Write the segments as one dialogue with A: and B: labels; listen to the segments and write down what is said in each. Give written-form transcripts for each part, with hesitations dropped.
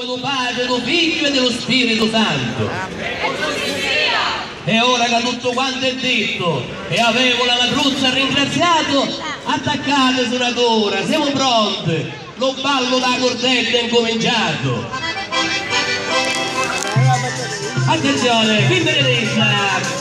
A: nome del Padre, del Figlio e dello Spirito Santo. E ora che tutto quanto è detto e avevo la Matruzza ringraziato, attaccate suonatora, siamo pronti, lo ballo da cordetta è incominciato. Attenzione, qui benedetta!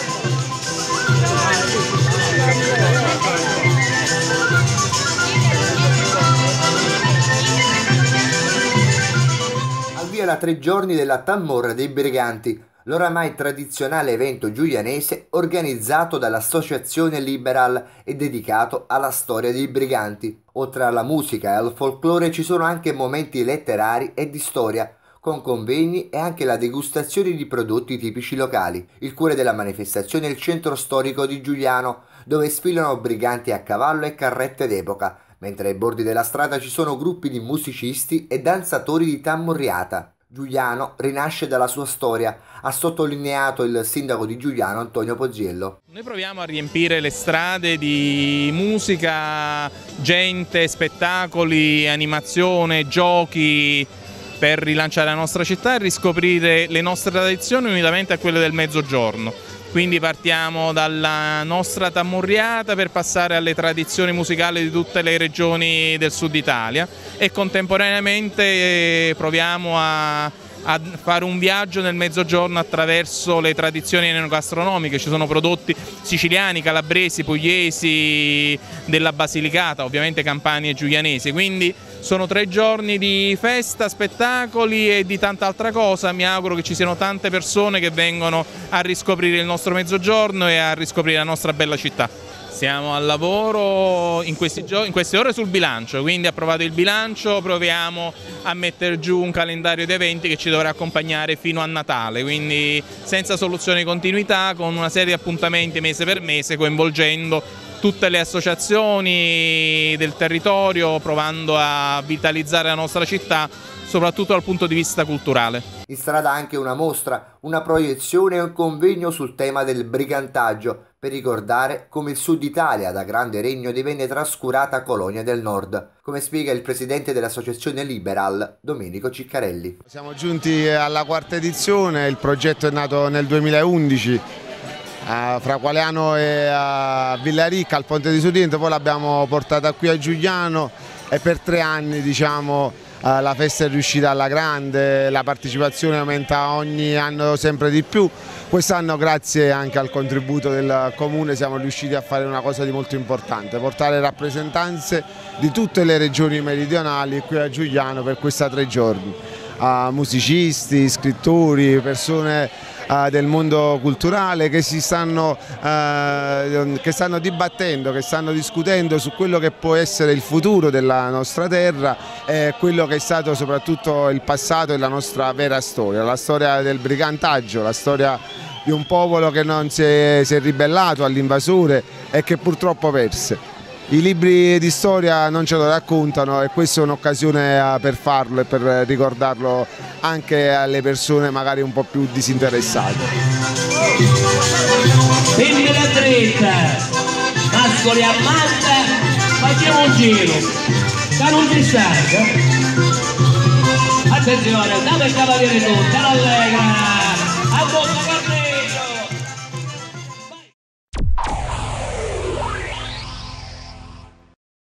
B: Al via la 3 giorni della Tamorra dei Briganti, l'oramai tradizionale evento giulianese organizzato dall'Associazione Liberal e dedicato alla storia dei briganti. Oltre alla musica e al folklore ci sono anche momenti letterari e di storia, con convegni e anche la degustazione di prodotti tipici locali. Il cuore della manifestazione è il centro storico di Giugliano, dove sfilano briganti a cavallo e carrette d'epoca, mentre ai bordi della strada ci sono gruppi di musicisti e danzatori di Tamurriata. Giugliano rinasce dalla sua storia, ha sottolineato il sindaco di Giugliano Antonio Pozziello.
C: Noi proviamo a riempire le strade di musica, gente, spettacoli, animazione, giochi per rilanciare la nostra città e riscoprire le nostre tradizioni unitamente a quelle del Mezzogiorno. Quindi partiamo dalla nostra Tamurriata per passare alle tradizioni musicali di tutte le regioni del sud Italia e contemporaneamente proviamo a fare un viaggio nel Mezzogiorno attraverso le tradizioni enogastronomiche. Ci sono prodotti siciliani, calabresi, pugliesi, della Basilicata, ovviamente campani e giulianesi. Quindi sono 3 giorni di festa, spettacoli e di tanta altra cosa. Mi auguro che ci siano tante persone che vengono a riscoprire il nostro Mezzogiorno e a riscoprire la nostra bella città. Siamo al lavoro in queste ore sul bilancio, quindi approvato il bilancio proviamo a mettere giù un calendario di eventi che ci dovrà accompagnare fino a Natale, quindi senza soluzione di continuità, con una serie di appuntamenti mese per mese, coinvolgendo tutte le associazioni del territorio, provando a vitalizzare la nostra città, soprattutto dal punto di vista culturale.
B: In strada anche una mostra, una proiezione e un convegno sul tema del brigantaggio, per ricordare come il Sud Italia, da grande regno, divenne trascurata colonia del Nord, come spiega il presidente dell'Associazione Liberal, Domenico Ciccarelli.
D: Siamo giunti alla 4ª edizione, il progetto è nato nel 2011, fra Qualeano e Villaricca, al Ponte di Sudente, poi l'abbiamo portata qui a Giugliano e per 3 anni la festa è riuscita alla grande, la partecipazione aumenta ogni anno sempre di più. Quest'anno, grazie anche al contributo del Comune, siamo riusciti a fare una cosa di molto importante, portare rappresentanze di tutte le regioni meridionali qui a Giugliano per questi 3 giorni. Musicisti, scrittori, persone del mondo culturale che stanno dibattendo, che stanno discutendo su quello che può essere il futuro della nostra terra e quello che è stato soprattutto il passato e la nostra vera storia, la storia del brigantaggio, la storia di un popolo che non si è ribellato all'invasore e che purtroppo perse. I libri di storia non ce lo raccontano e questa è un'occasione per farlo e per ricordarlo anche alle persone magari un po' più disinteressate.
A: Femmine a dritta, mascoli a matta, facciamo un giro, che non si stanca. Attenzione, dame il cavaliere tutto, allegra, a bocca